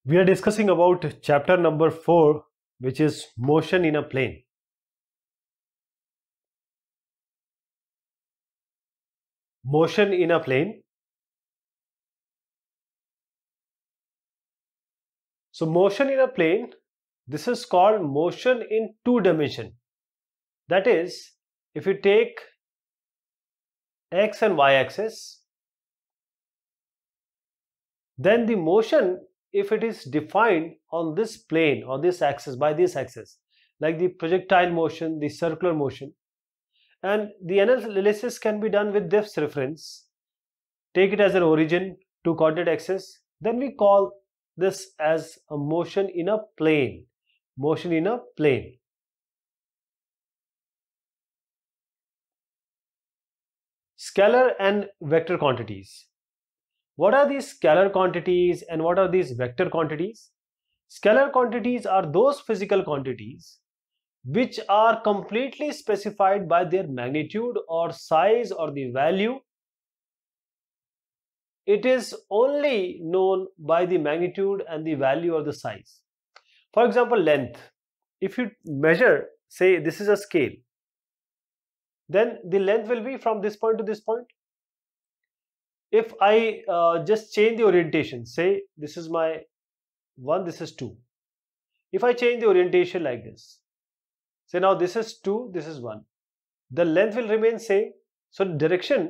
We are discussing about chapter number 4, which is motion in a plane. Motion in a plane. So motion in a plane, this is called motion in two dimension. That is, if you take x and y axis, then the motion, if it is defined on this plane or this axis, by this axis, like the projectile motion, the circular motion, and the analysis can be done with this reference. Take it as an origin to coordinate axis, then we call this as a motion in a plane. Motion in a plane. Scalar and vector quantities. What are these scalar quantities and what are these vector quantities? Scalar quantities are those physical quantities which are completely specified by their magnitude or size or the value. It is only known by the magnitude and the value or the size. For example, length. If you measure, say this is a scale, then the length will be from this point to this point. If I just change the orientation, say this is my 1, this is 2. If I change the orientation like this, say now this is 2, this is 1, the length will remain same. So the direction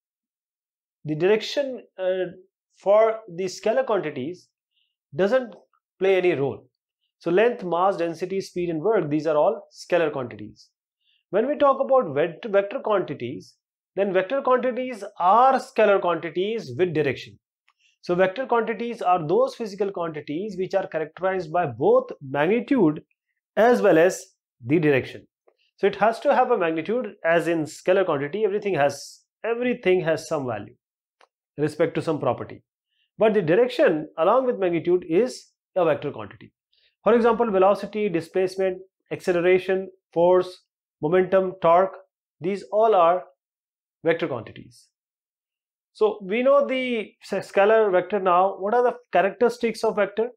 for the scalar quantities doesn't play any role. So length, mass, density, speed and work, these are all scalar quantities. When we talk about vector quantities, then vector quantities are scalar quantities with direction. So vector quantities are those physical quantities which are characterized by both magnitude as well as the direction. So it has to have a magnitude, as in scalar quantity, everything has some value with respect to some property. But the direction along with magnitude is a vector quantity. For example, velocity, displacement, acceleration, force, momentum, torque, these all are vector quantities. So we know the scalar vector now. What are the characteristics of vector?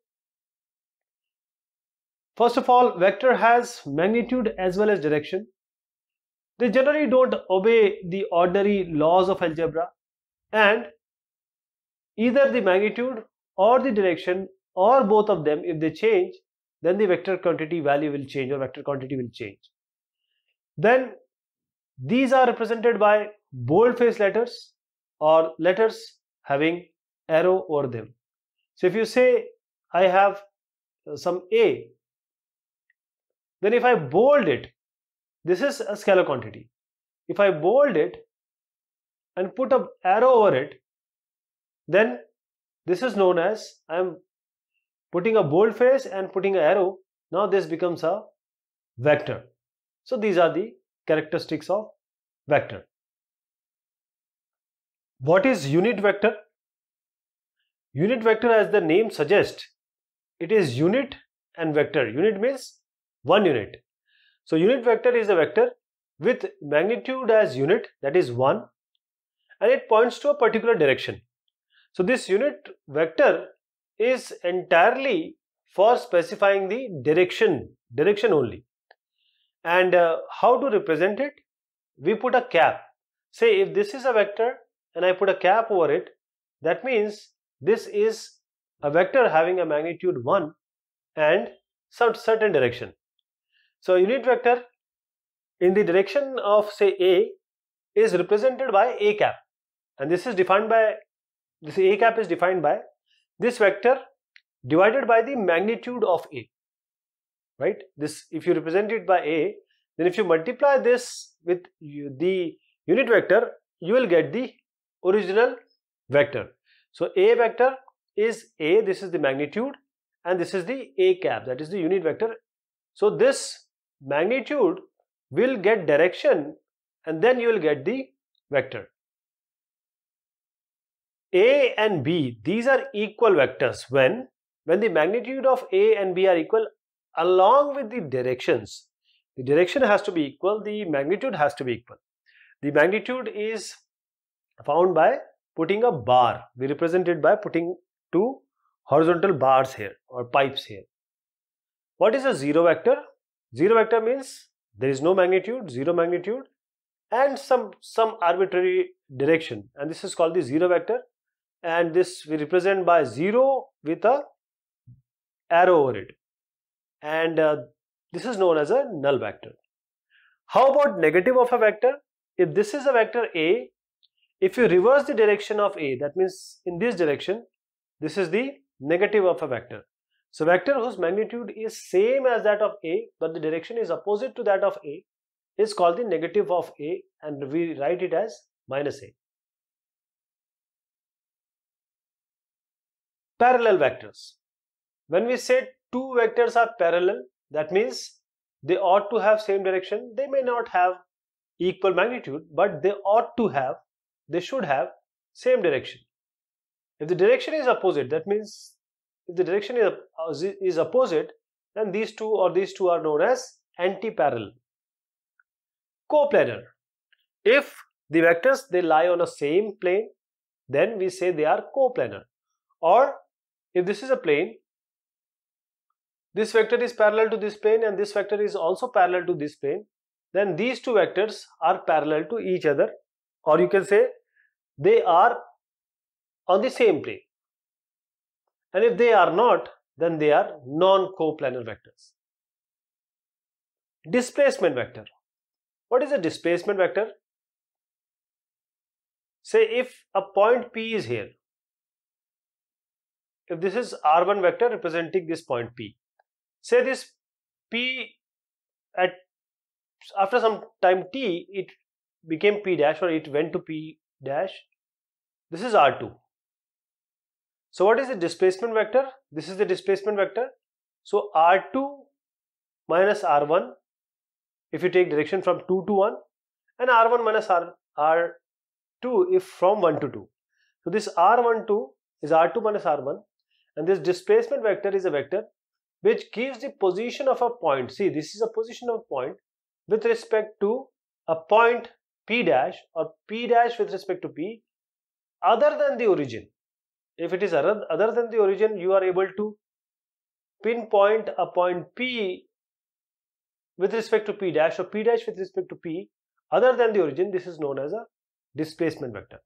First of all, vector has magnitude as well as direction. They generally don't obey the ordinary laws of algebra, and either the magnitude or the direction or both of them, if they change, then the vector quantity value will change or vector quantity will change. Then these are represented by bold-faced letters or letters having arrow over them. So if you say I have some A, then if I bold it, this is a scalar quantity. If I bold it and put an arrow over it, then this is known as, I am putting a bold face and putting an arrow. Now this becomes a vector. So these are the characteristics of vector. What is unit vector? Unit vector, as the name suggests, it is unit and vector. Unit means one unit. So unit vector is a vector with magnitude as unit, that is 1, and it points to a particular direction. So this unit vector is entirely for specifying the direction only. And how to represent it? We put a cap. Say if this is a vector and I put a cap over it, that means this is a vector having a magnitude 1 and some certain direction. So unit vector in the direction of, say, A is represented by A cap, and this is defined by, this A cap is defined by this vector divided by the magnitude of A, right? This, if you represent it by A, then if you multiply this with the unit vector, you will get the original vector. So A vector is A, this is the magnitude, and this is the A cap, that is the unit vector. So this magnitude will get direction and then you will get the vector. A and B, these are equal vectors when the magnitude of A and B are equal along with the directions. The direction has to be equal, the magnitude has to be equal. The magnitude is found by putting a bar. We represent it by putting two horizontal bars here or pipes here. What is a zero vector? Zero vector means there is no magnitude, zero magnitude, and some arbitrary direction, and this is called the zero vector, and this we represent by 0 with a arrow over it, and this is known as a null vector. How about negative of a vector? If this is a vector A, if you reverse the direction of A, that means in this direction, this is the negative of a vector. So vector whose magnitude is same as that of A but the direction is opposite to that of A is called the negative of A, and we write it as minus A. Parallel vectors. When we say two vectors are parallel, that means they ought to have same direction. They may not have equal magnitude, but they should have same direction. If the direction is opposite, that means if the direction is opposite, then these two are known as anti-parallel. Coplanar. If the vectors they lie on a same plane, then we say they are coplanar. Or if this is a plane, this vector is parallel to this plane and this vector is also parallel to this plane, then these two vectors are parallel to each other, or you can say they are on the same plane. And if they are not, then they are non-coplanar vectors. Displacement vector. What is a displacement vector? Say if a point P is here, if this is R1 vector representing this point P, say this P after some time T, it became P dash or it went to P dash. This is R2. So what is the displacement vector? This is the displacement vector. So R2 minus R1, if you take direction from 2 to 1, and R1 minus R2 if from 1 to 2. So this R12 is R2 minus R1, and this displacement vector is a vector which gives the position of a point. See, this is a position of a point with respect to a point P dash or P dash with respect to P other than the origin. If it is other than the origin, you are able to pinpoint a point P with respect to P dash or P dash with respect to P other than the origin. This is known as a displacement vector.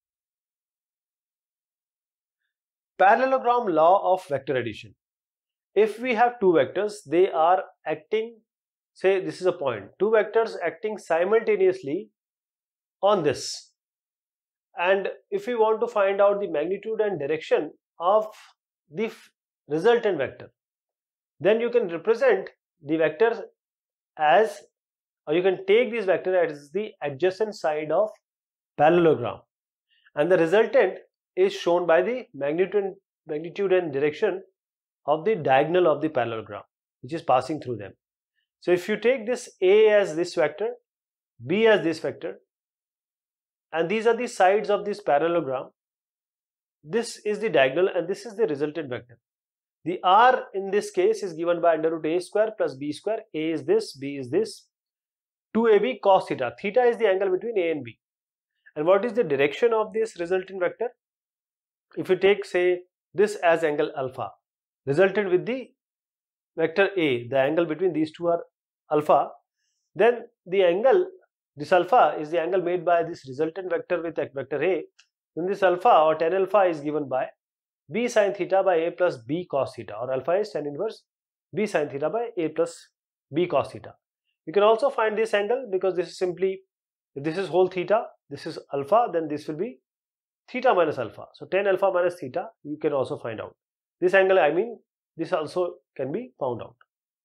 Parallelogram law of vector addition. If we have two vectors, they are acting, say this is a point, two vectors acting simultaneously on this, and if we want to find out the magnitude and direction of the resultant vector, then you can represent the vectors as, or you can take this vector as the adjacent side of parallelogram, and the resultant is shown by the magnitude and direction of the diagonal of the parallelogram which is passing through them. So if you take this A as this vector, B as this vector, and these are the sides of this parallelogram, this is the diagonal and this is the resultant vector. The R in this case is given by under root A square plus B square. A is this, B is this, 2AB cos theta. Theta is the angle between A and B. And what is the direction of this resultant vector? If you take, say, this as angle alpha, resulted with the vector A, the angle between these two are alpha, then the angle, this alpha is the angle made by this resultant vector with vector A, then this alpha or tan alpha is given by B sin theta by A plus B cos theta, or alpha is tan inverse B sin theta by A plus B cos theta. You can also find this angle because this is simply, if this is whole theta, this is alpha, then this will be theta minus alpha. So tan alpha minus theta, you can also find out. This angle, I mean, this also can be found out.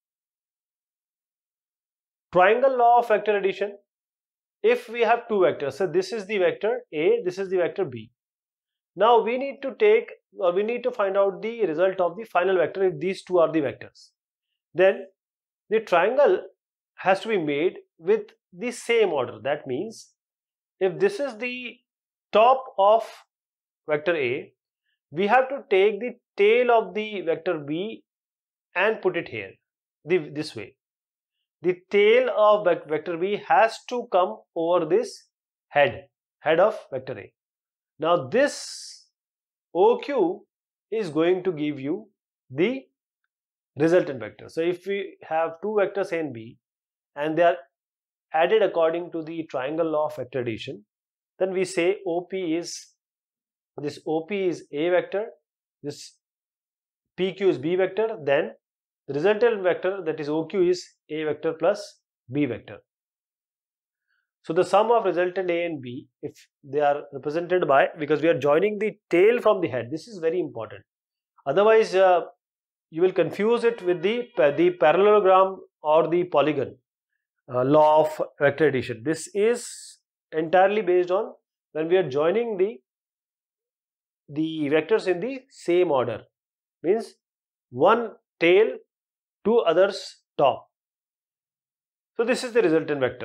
Triangle law of vector addition. If we have two vectors, so this is the vector A, this is the vector B. Now we need to take, or we need to find out the result of the final vector if these two are the vectors. Then the triangle has to be made with the same order. That means if this is the top of vector A, we have to take the tail of the vector B and put it here, this way. The tail of vector B has to come over this head of vector A. Now this OQ is going to give you the resultant vector. So if we have two vectors A and B and they are added according to the triangle law of vector addition, then we say OP is, this OP is A vector, this PQ is B vector, then the resultant vector, that is OQ, is A vector plus B vector. So the sum of resultant A and B, if they are represented by, because we are joining the tail from the head, this is very important. Otherwise, you will confuse it with the parallelogram or the polygon law of vector addition. This is entirely based on when we are joining the vectors in the same order, means one tail, two others top. So this is the resultant vector.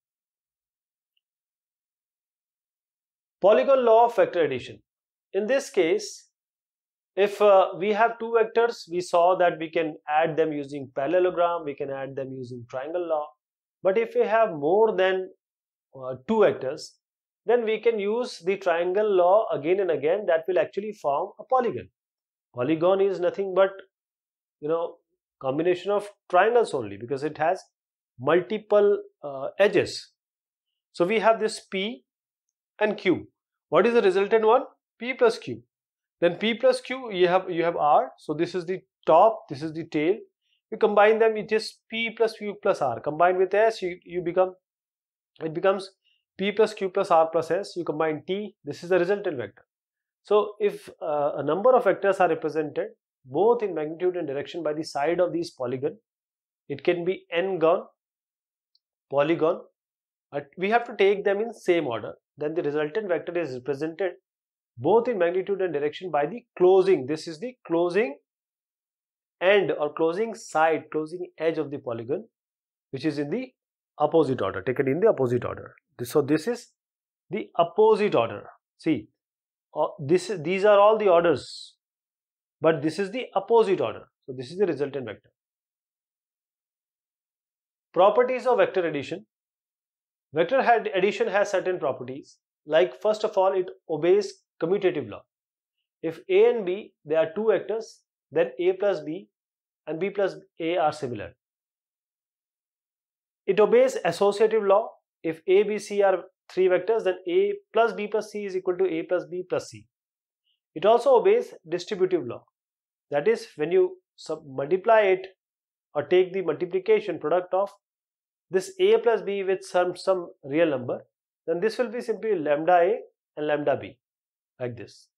Polygon law of vector addition. In this case, if we have two vectors, we saw that we can add them using parallelogram, we can add them using triangle law. But if we have more than two vectors, then we can use the triangle law again and again. That will actually form a polygon. Polygon is nothing but, combination of triangles only, because it has multiple edges. So we have this P and Q. What is the resultant one? P plus Q. Then P plus Q, you have R. So this is the top, this is the tail. You combine them, it is P plus Q plus R. Combined with S, it becomes P plus Q plus R plus S. You combine T, this is the resultant vector. So if a number of vectors are represented both in magnitude and direction by the side of these polygon, it can be n-gon polygon. We have to take them in same order. Then the resultant vector is represented both in magnitude and direction by the closing. This is the closing end or closing side, closing edge of the polygon, which is in the opposite order, taken in the opposite order. So this is the opposite order. See, these are all the orders, but this is the opposite order. So this is the resultant vector. Properties of vector addition. Vector addition has certain properties, like first of all, it obeys commutative law. If A and B, they are two vectors, then A plus B and B plus A are similar. It obeys associative law. If A, B, C are three vectors, then A plus B plus C is equal to A plus B plus C. It also obeys distributive law. That is, when you multiply it or take the multiplication product of this A plus B with some real number, then this will be simply lambda A and lambda B, like this.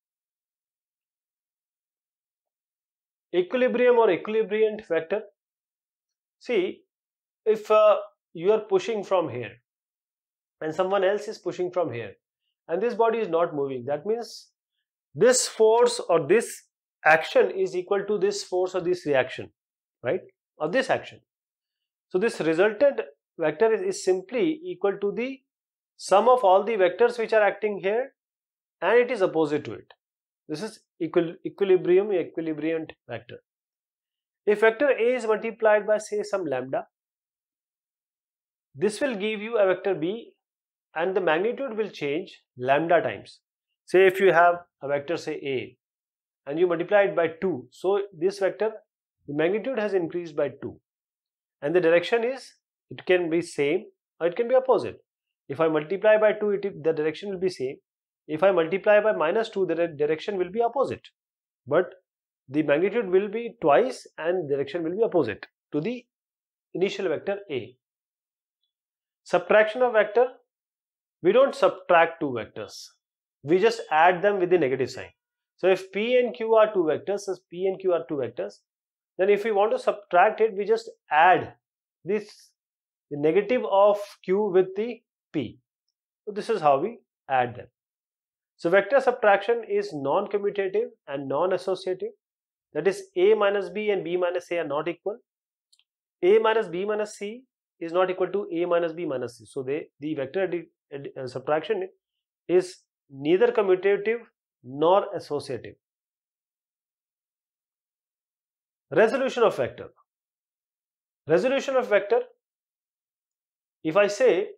Equilibrium or equilibriant vector. See, if you are pushing from here and someone else is pushing from here and this body is not moving, that means this force or this action is equal to this force or this reaction, right, or this action. So this resultant vector is simply equal to the sum of all the vectors which are acting here, and it is opposite to it. This is equilibrium, equilibriant vector. If vector A is multiplied by, say, some lambda, this will give you a vector B, and the magnitude will change lambda times. Say if you have a vector, say A, and you multiply it by 2, so this vector, the magnitude has increased by 2, and the direction is, it can be same or it can be opposite. If I multiply by 2, the direction will be same. If I multiply by minus 2, the direction will be opposite, but the magnitude will be twice and direction will be opposite to the initial vector A. Subtraction of vector. We don't subtract two vectors, we just add them with the negative sign. So if P and Q are two vectors, as P and Q are two vectors, then if we want to subtract it, we just add the negative of Q with the P. So this is how we add them. So vector subtraction is non-commutative and non-associative. That is, A minus B and B minus A are not equal. A minus B minus C is not equal to A minus B minus C. So the vector subtraction is neither commutative nor associative. Resolution of vector. Resolution of vector. If I say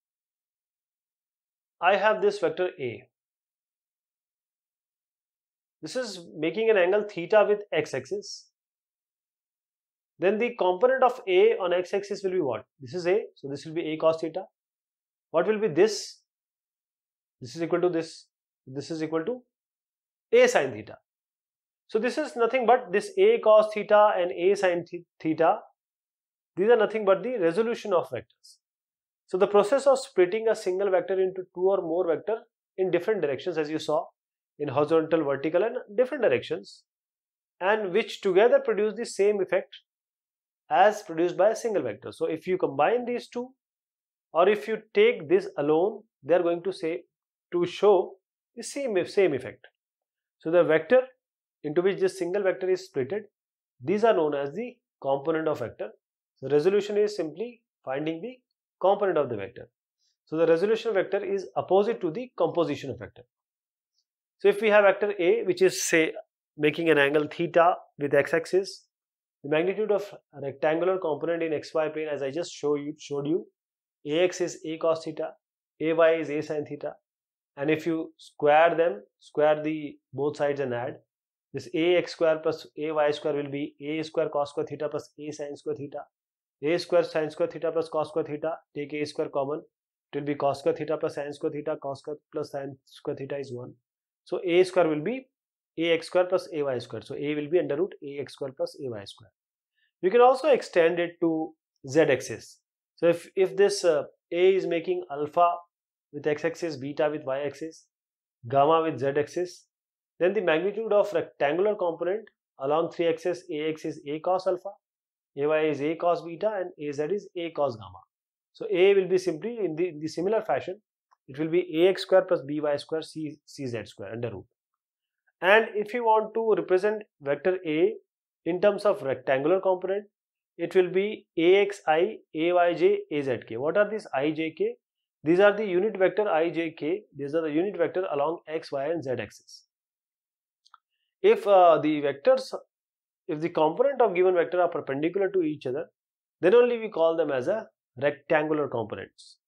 I have this vector A This is making an angle theta with x-axis. Then the component of A on x-axis will be what? This is A, so this will be A cos theta. What will be this? This is equal to this. This is equal to A sin theta. So this is nothing but this A cos theta and A sin theta. These are nothing but the resolution of vectors. So the process of splitting a single vector into two or more vectors in different directions, as you saw, in horizontal, vertical and different directions, and which together produce the same effect as produced by a single vector. So if you combine these two, or if you take this alone, they are going to show the same effect. So the vector into which this single vector is splitted, these are known as the component of vector. So resolution is simply finding the component of the vector. So the resolution vector is opposite to the composition of vector. So if we have vector A, which is say making an angle theta with x-axis, the magnitude of a rectangular component in xy plane, as I just showed you, ax is A cos theta, ay is A sin theta, and if you square them, square the both sides and add, this ax square plus ay square will be A square cos square theta plus A sin square theta, A square sin square theta plus cos square theta, take A square common, it will be cos square theta plus sin square theta, cos square plus sin square theta is 1. So A square will be ax square plus ay square. So A will be under root ax square plus ay square. You can also extend it to z-axis. So if this A is making alpha with x-axis, beta with y-axis, gamma with z-axis, then the magnitude of rectangular component along 3 axes, ax is A cos alpha, ay is A cos beta, and az is A cos gamma. So A will be simply in the similar fashion, it will be ax square plus by square cz square under root. And if you want to represent vector A in terms of rectangular component, it will be axi, ayj, azk. What are these ijk? These are the unit vector ijk. These are the unit vector along x, y and z axis. If the component of given vector are perpendicular to each other, then only we call them as a rectangular components.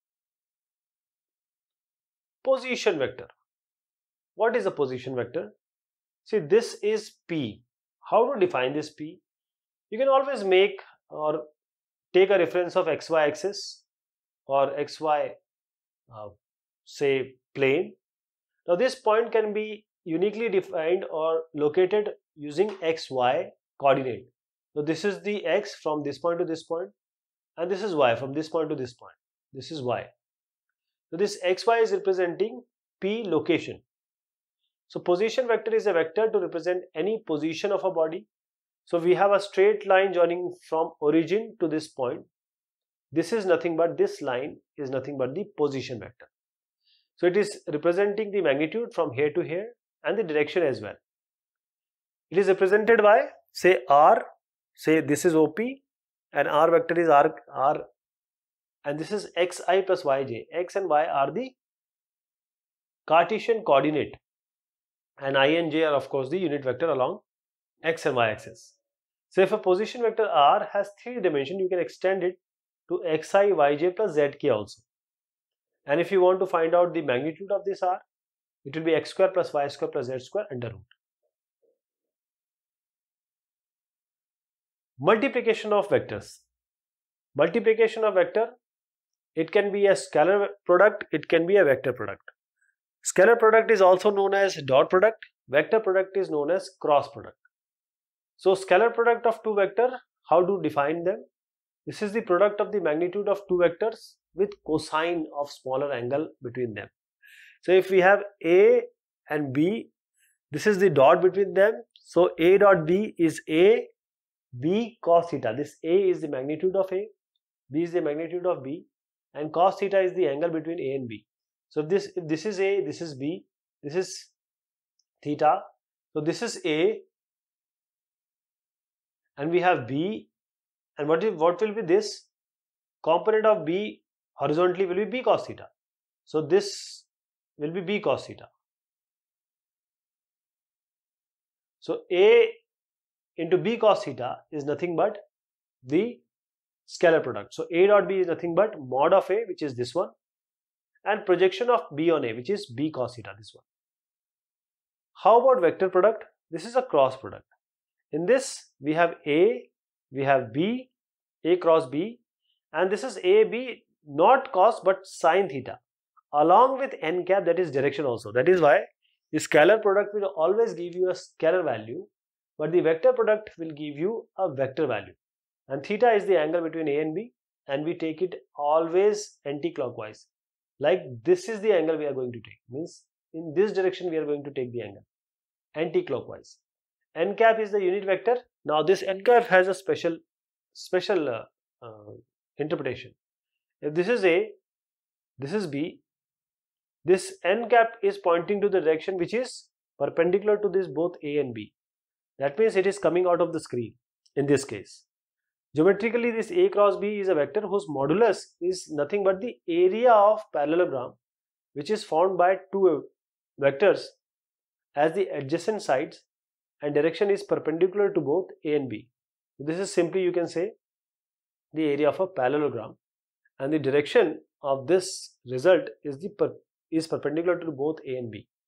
Position vector. What is a position vector? See, this is P. How to define this P? You can always make or take a reference of xy axis or xy say plane. Now this point can be uniquely defined or located using xy coordinate. So this is the x from this point to this point, and this is y from this point to this point. This is y. So this xy is representing P location. So position vector is a vector to represent any position of a body. So we have a straight line joining from origin to this point. This is nothing but, this line is nothing but the position vector. So it is representing the magnitude from here to here and the direction as well. It is represented by say R, say this is OP and R vector is R and this is xi plus yj. X and y are the Cartesian coordinate and I and j are of course the unit vector along x and y axis. So if a position vector R has 3 dimensions, you can extend it to xi, yj plus zk also. And if you want to find out the magnitude of this R, it will be x square plus y square plus z square under root. Multiplication of vectors. Multiplication of vector, it can be a scalar product, it can be a vector product. Scalar product is also known as dot product. Vector product is known as cross product. So scalar product of two vectors, how to define them? This is the product of the magnitude of two vectors with cosine of smaller angle between them. So if we have A and B, this is the dot between them. So A dot B is A, B cos theta. This A is the magnitude of A, B is the magnitude of B, and cos theta is the angle between A and B. So if this is A, this is B, this is theta. So this is A and we have B, and what will be this? Component of B horizontally will be B cos theta. So this will be B cos theta. So A into B cos theta is nothing but the scalar product. So A dot B is nothing but mod of A, which is this one, and projection of B on A, which is B cos theta, this one. How about vector product? This is a cross product. In this we have A, we have B, A cross B, and this is A, B, not cos but sine theta, along with n cap, that is direction also. That is why the scalar product will always give you a scalar value, but the vector product will give you a vector value. And theta is the angle between A and B, and we take it always anti-clockwise. Like this is the angle we are going to take, means in this direction we are going to take the angle, anti-clockwise. N cap is the unit vector. Now this n cap has a special interpretation. If this is A, this is B, this n cap is pointing to the direction which is perpendicular to this both A and B. That means it is coming out of the screen in this case. Geometrically, this A cross B is a vector whose modulus is nothing but the area of parallelogram, which is formed by two vectors as the adjacent sides, and direction is perpendicular to both A and B. This is simply, you can say, the area of a parallelogram, and the direction of this result is perpendicular to both A and B.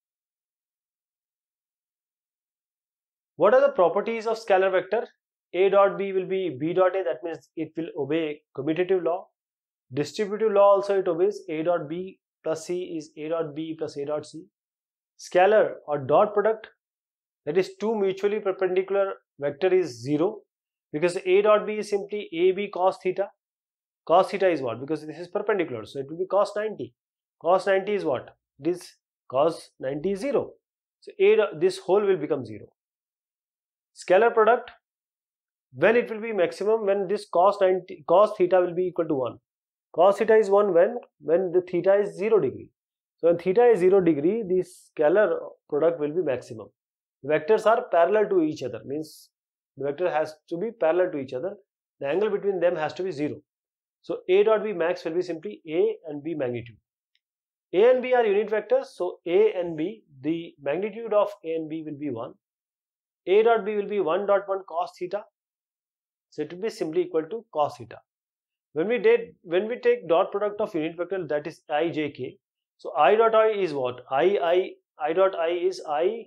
What are the properties of scalar vector? A dot B will be B dot A, that means it will obey commutative law. Distributive law also it obeys. A dot B plus C is A dot B plus A dot C. Scalar or dot product, that is two mutually perpendicular vector, is 0, because A dot B is simply AB cos theta. Cos theta is what? Because this is perpendicular, so it will be cos 90. Cos 90 is what? This cos 90 is 0. So this whole will become 0. Scalar product, when it will be maximum, when this cos theta will be equal to 1. Cos theta is 1 when the theta is 0 degree. So when theta is 0 degree, the scalar product will be maximum. The vectors are parallel to each other, means the vector has to be parallel to each other. The angle between them has to be 0. So A dot B max will be simply A and B magnitude. A and B are unit vectors, so A and B, the magnitude of A and B will be 1. A dot B will be 1 dot 1 cos theta. So it will be simply equal to cos theta. When we take dot product of unit vector, that is I, j, k. So I dot I is what? I dot I is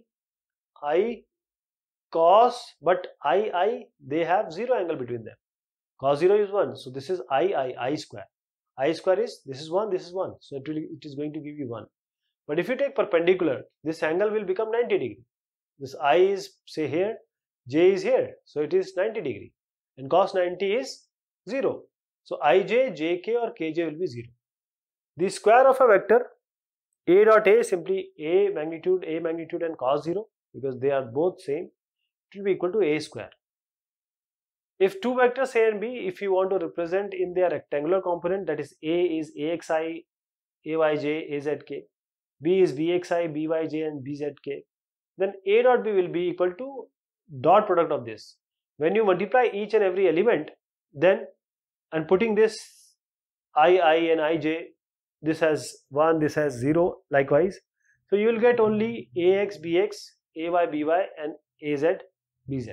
I cos, but I they have 0 angle between them. Cos 0 is 1, so this is I square. I square is, this is 1, this is 1, so it is going to give you 1. But if you take perpendicular, this angle will become 90 degree. This I is, say, here, j is here, so it is 90 degree, and cos 90 is 0. So ij, jk or kj will be 0. The square of a vector A dot A is simply A magnitude and cos 0, because they are both same. It will be equal to A square. If two vectors A and B, if you want to represent in their rectangular component, that is A is AXI, AYJ, AZK, B is BXI, BYJ and BZK, then A dot B will be equal to dot product of this. When you multiply each and every element, then, and putting this I and IJ, this has 1, this has 0, likewise. So you will get only AX, BX, AY, BY and AZ, BZ.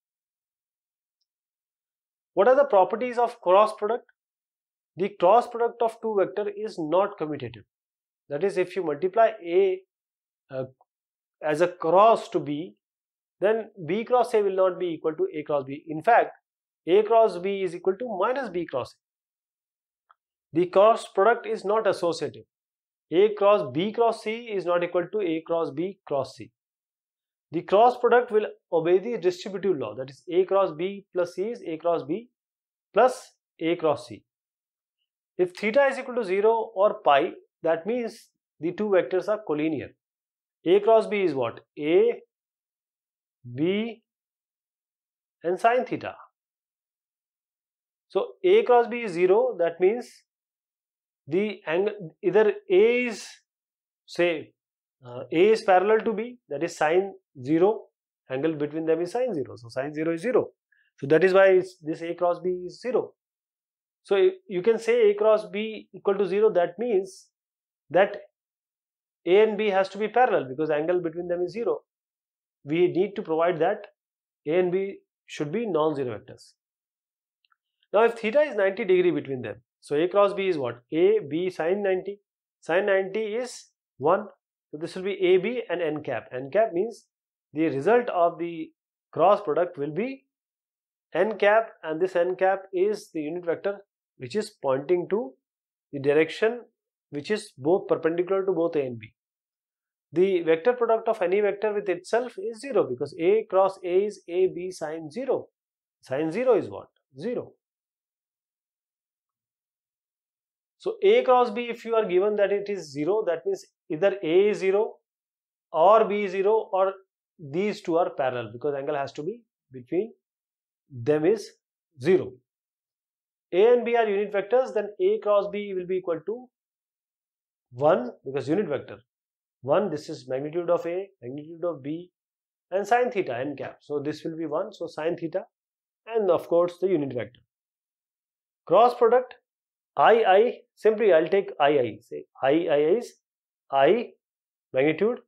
What are the properties of cross product? The cross product of two vector is not commutative. That is, if you multiply A as a cross to B, then B cross A will not be equal to A cross B. In fact, A cross B is equal to minus B cross A. The cross product is not associative. A cross B cross C is not equal to A cross B cross C. The cross product will obey the distributive law, that is A cross B plus C is A cross B plus A cross C. If theta is equal to 0 or pi, that means the two vectors are collinear. A cross B is what? A, B and sine theta. So A cross B is 0, that means the angle, either A is, say, A is parallel to B, that is sine 0, angle between them is sine 0, so sine 0 is 0. So that is why this A cross B is 0. So you can say A cross B equal to 0, that means that A and B has to be parallel because angle between them is 0. We need to provide that A and B should be non-zero vectors. Now if theta is 90 degree between them, so A cross B is what? A, B sine 90. Sine 90 is 1. So this will be AB and n cap. N cap means the result of the cross product will be n cap, and this n cap is the unit vector which is pointing to the direction which is both perpendicular to both A and B. The vector product of any vector with itself is 0, because A cross A is AB sine 0. Sine 0 is what? 0. So A cross B, if you are given that it is 0, that means either A is 0 or B is 0, or these two are parallel, because angle has to be between them is 0. A and B are unit vectors, then A cross B will be equal to 1, because unit vector 1, this is magnitude of A, magnitude of B, and sine theta n cap. So this will be 1, so sine theta, and of course the unit vector. Cross product I, simply I'll take I, say I is I magnitude,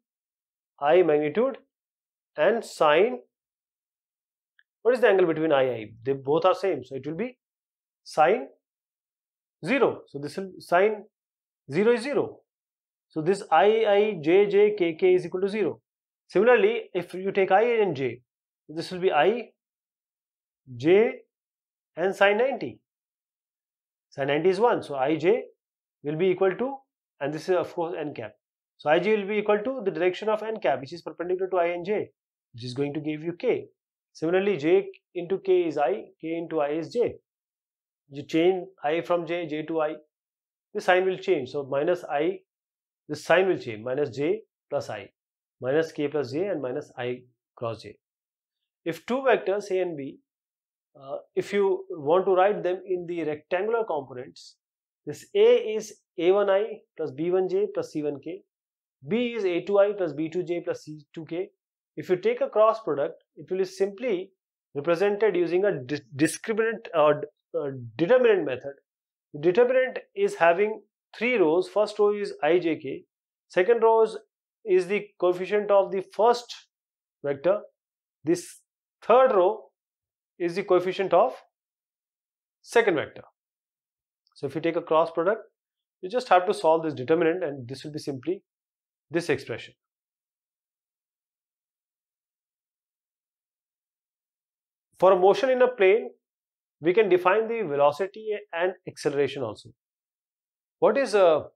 and sine. What is the angle between I? They both are same, so it will be sine 0. So this will sine 0 is 0. So this I, J, K is equal to 0. Similarly, if you take I and J, this will be I, J, and sine 90. Sine 90 is 1, so Ij will be equal to, and this is of course n cap. So Ij will be equal to the direction of n cap, which is perpendicular to I and J, which is going to give you K. Similarly, J into K is I, K into I is J. You change I from J, J to I, the sign will change. So minus I, this sign will change, minus J plus I, minus K plus J, and minus I cross J. If two vectors A and B, if you want to write them in the rectangular components, this A is A1I plus B1J plus C1K, B is A2I plus B2J plus C2K. If you take a cross product, it will be simply represented using a discriminant or determinant method. The determinant is having 3 rows. First row is IJK, second row is the coefficient of the first vector, this third row is the coefficient of second vector. So if you take a cross product, you just have to solve this determinant, and this will be simply this expression. For a motion in a plane, we can define the velocity and acceleration also. What is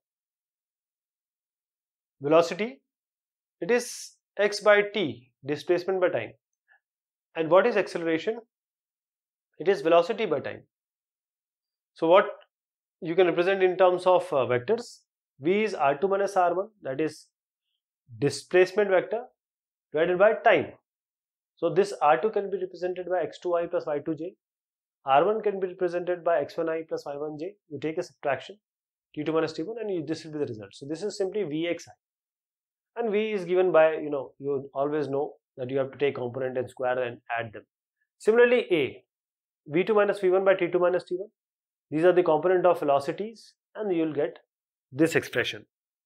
velocity? It is x by t, displacement by time. And what is acceleration? It is velocity by time. So what you can represent in terms of vectors, v is r2 minus r1, that is displacement vector, divided by time. So this r2 can be represented by x2i plus y2j, r1 can be represented by x1i plus y1j. You take a subtraction, t2 minus t1, and this will be the result. So this is simply vxi, and v is given by, you always know that you have to take component and square and add them. Similarly, a, v2 minus v1 by t2 minus t1, these are the component of velocities, and you will get this expression.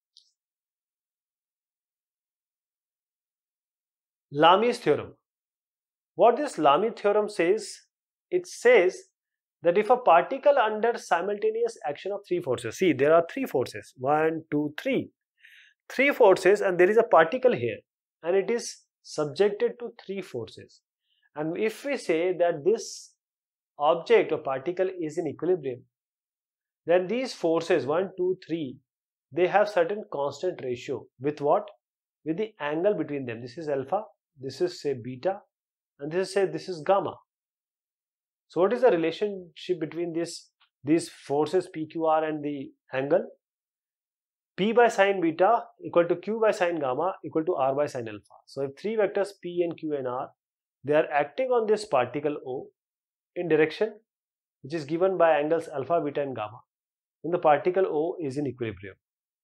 Lami's theorem. What this Lamy theorem says, it says that if a particle under simultaneous action of 3 forces, see there are 3 forces, 1, 2, 3, 3 forces, and there is a particle here, and it is subjected to 3 forces. And if we say that this object or particle is in equilibrium, then these forces 1, 2, 3, they have certain constant ratio with what? With the angle between them. This is alpha, this is say beta, and this is gamma. So what is the relationship between these forces PQR and the angle? P by sine beta equal to Q by sine gamma equal to R by sine alpha. So if 3 vectors P and Q and R, they are acting on this particle O in direction which is given by angles alpha, beta and gamma, then the particle O is in equilibrium.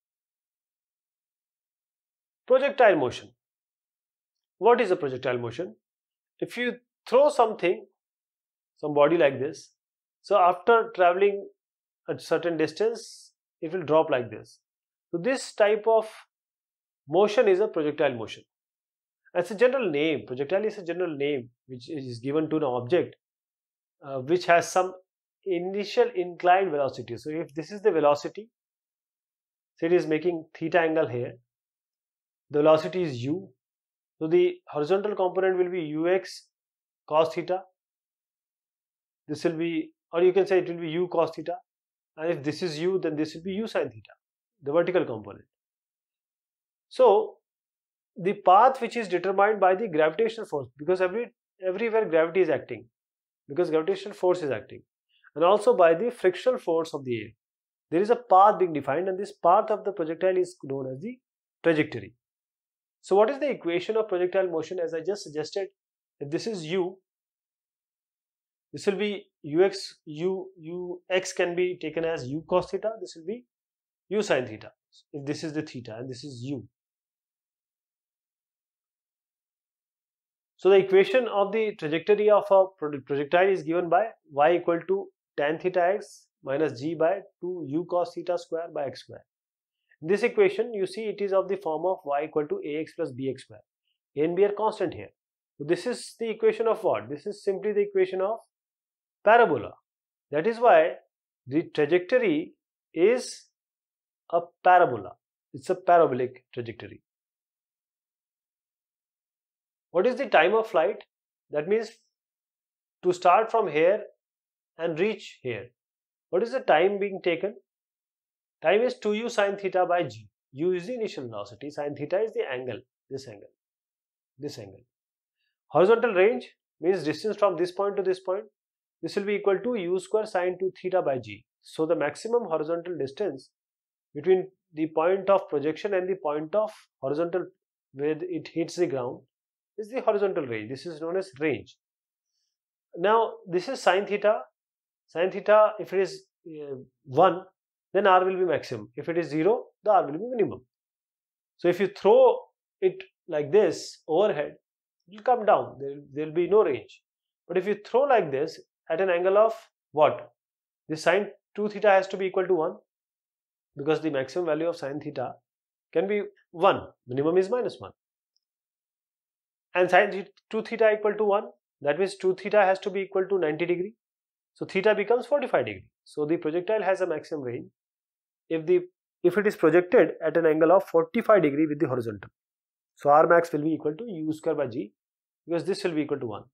Projectile motion. What is a projectile motion? If you throw some body like this, so after traveling a certain distance, it will drop like this. So this type of motion is a projectile motion. It's a general name. Projectile is a general name which is given to an object which has some initial inclined velocity. So if this is the velocity, so it is making theta angle here, the velocity is u. So the horizontal component will be ux cos theta. This will be, or you can say it will be u cos theta. And if this is u, then this will be u sin theta, the vertical component. So the path which is determined by the gravitational force, because everywhere gravity is acting, because gravitational force is acting, and also by the frictional force of the air. There is a path being defined, and this path of the projectile is known as the trajectory. So what is the equation of projectile motion? As I just suggested, if this is u, this will be ux can be taken as u cos theta, this will be u sin theta, if this is the theta and this is u. So the equation of the trajectory of a projectile is given by y equal to tan theta x minus g by 2 u cos theta square by x square. In this equation, you see it is of the form of y equal to ax plus bx square. A and b are constant here. So this is the equation of what? This is simply the equation of parabola. That is why the trajectory is a parabola. It's a parabolic trajectory. What is the time of flight? That means to start from here and reach here, what is the time being taken? Time is 2u sin theta by g. U is the initial velocity, sin theta is the angle, this angle, this angle. Horizontal range means distance from this point to this point. This will be equal to u square sin 2 theta by g. So the maximum horizontal distance between the point of projection and the point of horizontal where it hits the ground is the horizontal range. This is known as range. Now this is sin theta. Sin theta, if it is 1, then r will be maximum. If it is 0, the r will be minimum. So if you throw it like this overhead, it will come down. There will be no range. But if you throw like this at an angle of what? This sin 2 theta has to be equal to 1, because the maximum value of sin theta can be 1. Minimum is minus 1. And sin 2 theta equal to 1, that means 2 theta has to be equal to 90 degree. So theta becomes 45 degree. So the projectile has a maximum range if it is projected at an angle of 45 degree with the horizontal. So r max will be equal to u square by g, because this will be equal to 1.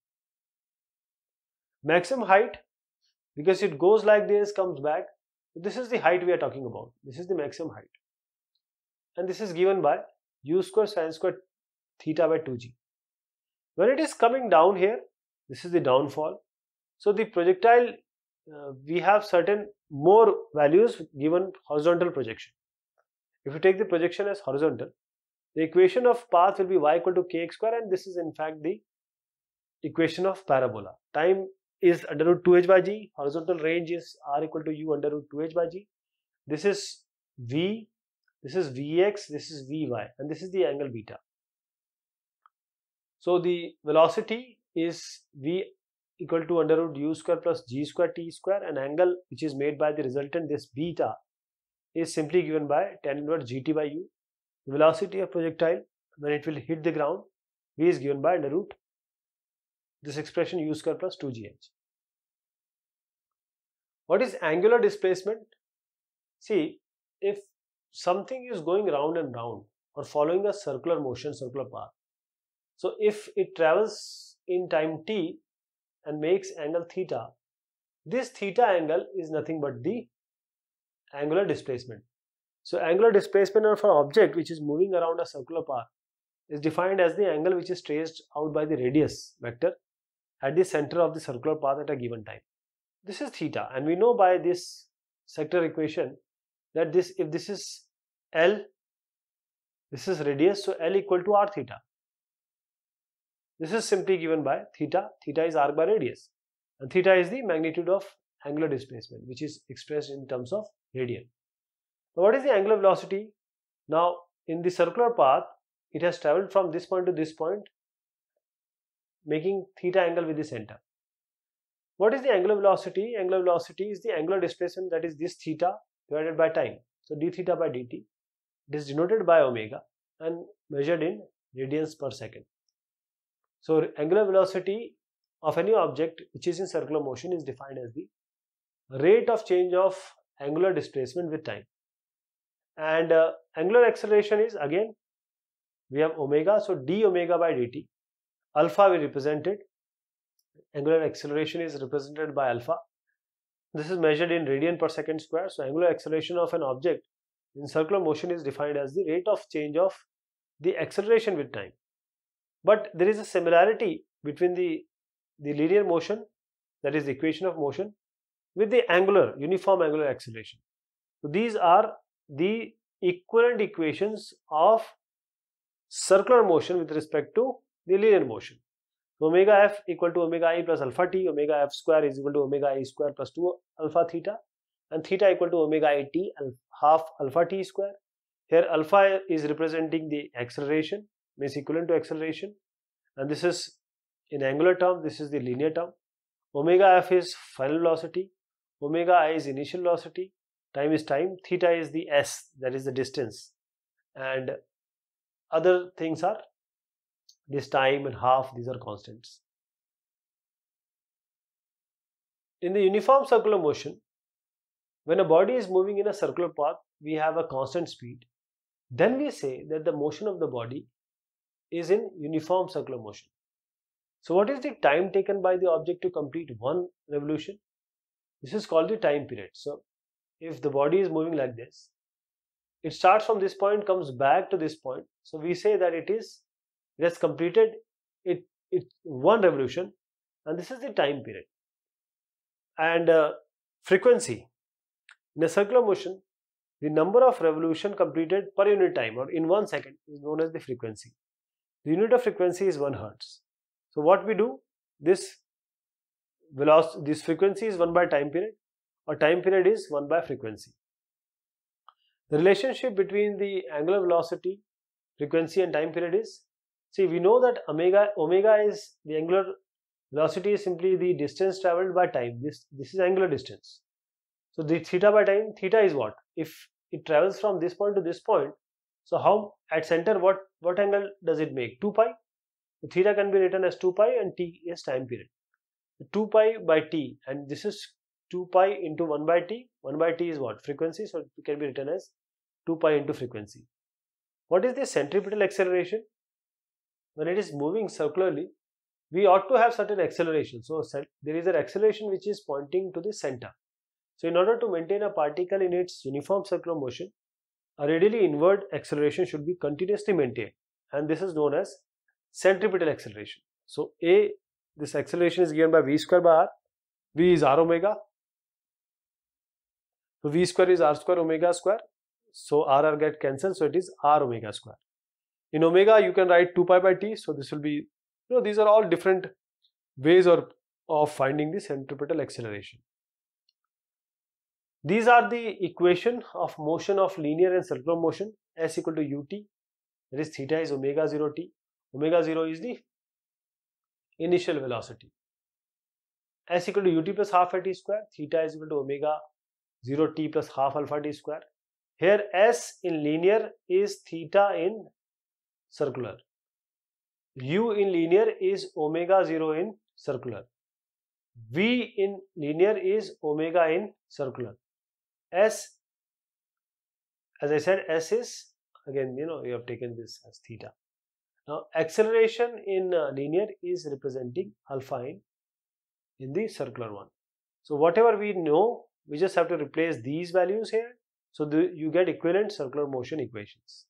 Maximum height, because it goes like this, comes back. This is the height we are talking about. This is the maximum height. And this is given by u square sin square theta by 2g. When it is coming down here, this is the downfall. So the projectile, we have certain more values given horizontal projection. If you take the projection as horizontal, the equation of path will be y equal to kx square, and this is in fact the equation of parabola. Time is under root 2h by g, horizontal range is r equal to u under root 2h by g. This is v, this is vx, this is vy, and this is the angle beta. So the velocity is v equal to under root u square plus g square t square, and angle which is made by the resultant, this beta, is simply given by tan inverse gt by u. The velocity of projectile when it will hit the ground, v is given by under root this expression u square plus 2gh. What is angular displacement? See, if something is going round and round or following a circular motion, circular path, so if it travels in time t and makes angle theta, this theta angle is nothing but the angular displacement. So angular displacement of an object which is moving around a circular path is defined as the angle which is traced out by the radius vector at the center of the circular path at a given time. This is theta, and we know by this sector equation that if this is L, this is radius, so L equal to r theta. This is simply given by theta. Theta is arc by radius, and theta is the magnitude of angular displacement, which is expressed in terms of radian. Now what is the angular velocity? Now in the circular path, it has traveled from this point to this point, making theta angle with the center. What is the angular velocity? Angular velocity is the angular displacement, that is this theta divided by time. So d theta by dt. It is denoted by omega and measured in radians per second. So angular velocity of any object which is in circular motion is defined as the rate of change of angular displacement with time. And angular acceleration is again we have omega, so d omega by dt. Alpha we represented, angular acceleration is represented by alpha. This is measured in radian per second square. So angular acceleration of an object in circular motion is defined as the rate of change of the acceleration with time. But there is a similarity between the linear motion, that is the equation of motion, with the uniform angular acceleration. So these are the equivalent equations of circular motion with respect to the linear motion. So omega f equal to omega I plus alpha t, omega f square is equal to omega I square plus 2 alpha theta, and theta equal to omega I t half alpha t square. Here alpha is representing the acceleration, means equivalent to acceleration, and this is in angular term, this is the linear term. Omega f is final velocity, omega I is initial velocity, time is time, theta is the s, that is the distance, and other things are this time and half, these are constants. In the uniform circular motion, when a body is moving in a circular path, we have a constant speed. Then we say that the motion of the body is in uniform circular motion. So what is the time taken by the object to complete one revolution? This is called the time period. So if the body is moving like this, it starts from this point, comes back to this point. So we say that it has completed one revolution, and this is the time period. And frequency in a circular motion, the number of revolution completed per unit time or in 1 second is known as the frequency. The unit of frequency is 1 hertz. So what we do, this frequency is 1 by time period, or time period is 1 by frequency. The relationship between the angular velocity, frequency and time period is, see, we know that omega is the angular velocity is simply the distance traveled by time. This is angular distance. So the theta by time, theta is what? If it travels from this point to this point, so how at center what angle does it make? 2 pi. So theta can be written as 2 pi and t is time period. 2 pi by t, and this is 2 pi into 1 by t. 1 by t is what? Frequency. So it can be written as 2 pi into frequency. What is the centripetal acceleration? When it is moving circularly, we ought to have certain acceleration. So there is an acceleration which is pointing to the center. So in order to maintain a particle in its uniform circular motion, a radially inward acceleration should be continuously maintained, and this is known as centripetal acceleration. So this acceleration is given by v square by r. V is r omega. So v square is r square omega square. So r get cancelled, so it is r omega square. In omega you can write 2 pi by t. So this will be, these are all different ways of finding the centripetal acceleration. These are the equation of motion of linear and circular motion. S equal to ut, that is theta is omega 0 t. Omega 0 is the initial velocity. S equal to ut plus half a t square. Theta is equal to omega 0 t plus half alpha t square. Here S in linear is theta in circular. U in linear is omega 0 in circular. V in linear is omega in circular. S, as I said, S is, again, we have taken this as theta. Now acceleration in linear is representing alpha in the circular one. So whatever we know, we just have to replace these values here. So you get equivalent circular motion equations.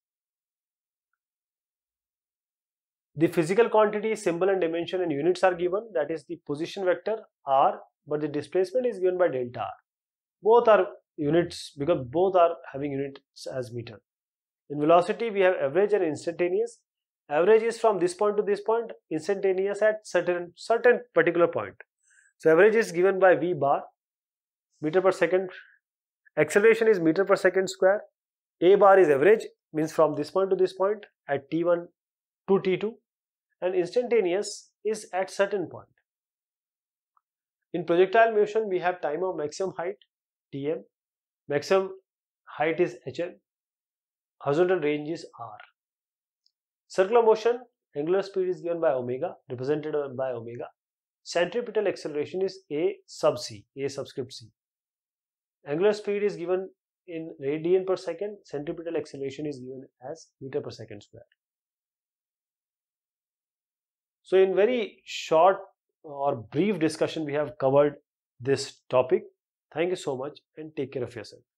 The physical quantity, symbol and dimension and units are given, that is the position vector r, but the displacement is given by delta r. Both are units because both are having units as meter. In velocity we have average and instantaneous. Average is from this point to this point, instantaneous at certain particular point. So average is given by v bar, meter per second. Acceleration is meter per second square. A bar is average, means from this point to this point at t1 to t2, and instantaneous is at certain point. In projectile motion we have time of maximum height Tm, maximum height is Hm, horizontal range is r. Circular motion, angular speed is given by omega, represented by omega. Centripetal acceleration is a sub c, a subscript c. Angular speed is given in radian per second, centripetal acceleration is given as meter per second square. So in very short or brief discussion, we have covered this topic. Thank you so much and take care of yourself.